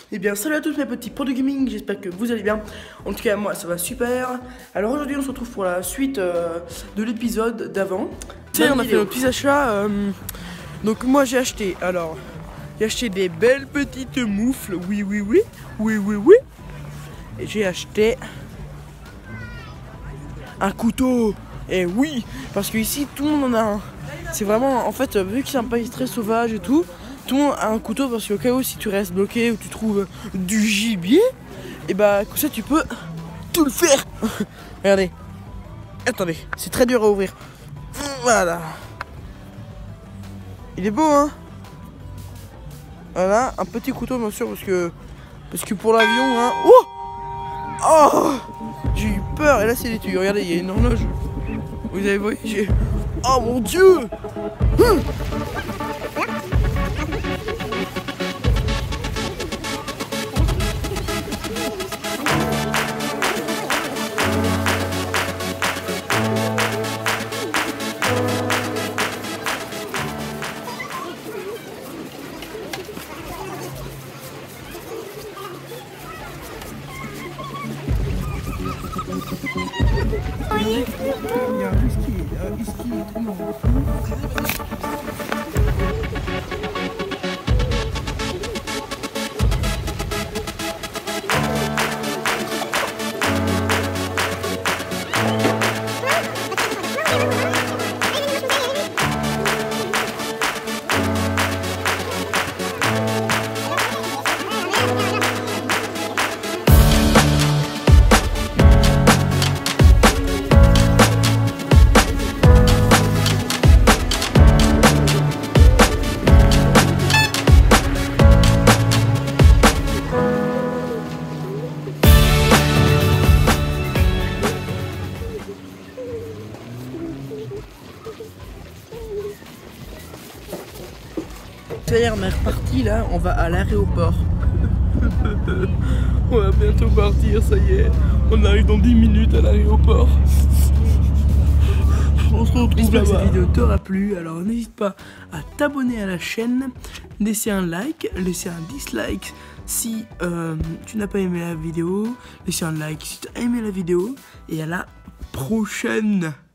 Eh bien salut à tous mes petits pros de gaming, j'espère que vous allez bien. En tout cas moi ça va super. Alors aujourd'hui on se retrouve pour la suite de l'épisode d'avant. Tu sais on a fait nos petits achats. Donc moi j'ai acheté, des belles petites moufles, oui. Et j'ai acheté un couteau. Et oui, parce que ici tout le monde en a un. C'est vraiment, en fait, vu que c'est un pays très sauvage et tout le monde a un couteau parce qu'au cas où si tu restes bloqué ou tu trouves du gibier, et bah comme ça tu peux tout le faire. Regardez, attendez, c'est très dur à ouvrir. Voilà, il est beau hein. Voilà, un petit couteau bien sûr parce que pour l'avion hein. Oh, j'ai eu peur et là c'est l'étui. Regardez, il y a une horloge. Vous avez vu, oh mon dieu. Il y a un whisky trop marrant. Ça y est, on est reparti là, on va à l'aéroport. On va bientôt partir, ça y est. On arrive dans 10 minutes à l'aéroport. On se retrouve là-bas. J'espère que cette vidéo t'aura plu, alors n'hésite pas à t'abonner à la chaîne, laisser un like, laisser un dislike si tu n'as pas aimé la vidéo, laisser un like si tu as aimé la vidéo, et à la prochaine.